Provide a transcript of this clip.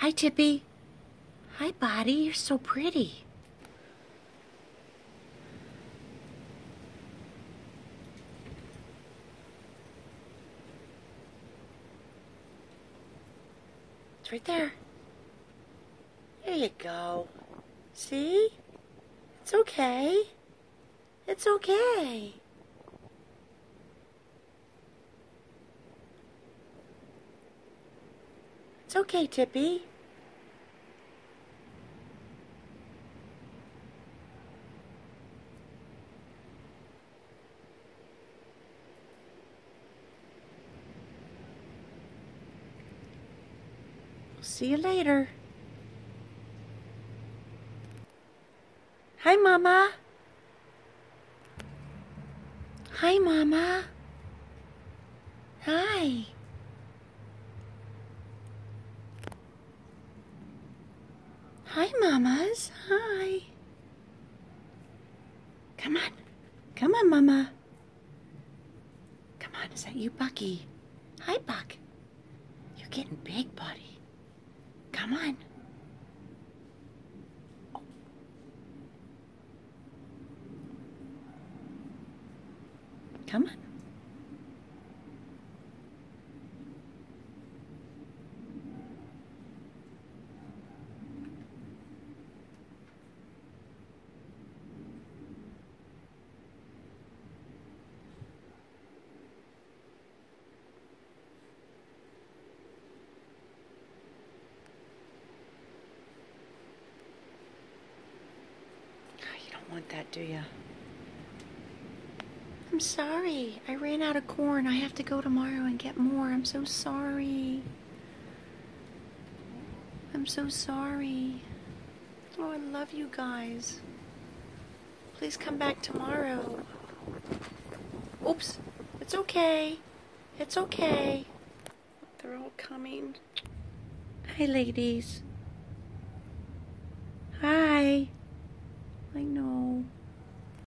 Hi, Tippy. Hi, Buddy. You're so pretty. It's right there. There you go. See? It's okay. It's okay. It's okay, Tippy. See you later. Hi, Mama. Hi, Mama. Hi. Hi, Mamas. Hi. Come on. Come on, Mama. Come on, is that you, Bucky? Hi, Buck. You're getting big, buddy. Come on. Oh. Come on. You don't want that, do you? I'm sorry. I ran out of corn. I have to go tomorrow and get more. I'm so sorry. I'm so sorry. Oh, I love you guys. Please come back tomorrow. Oops. It's okay. It's okay. They're all coming. Hi, ladies. Hi. I know.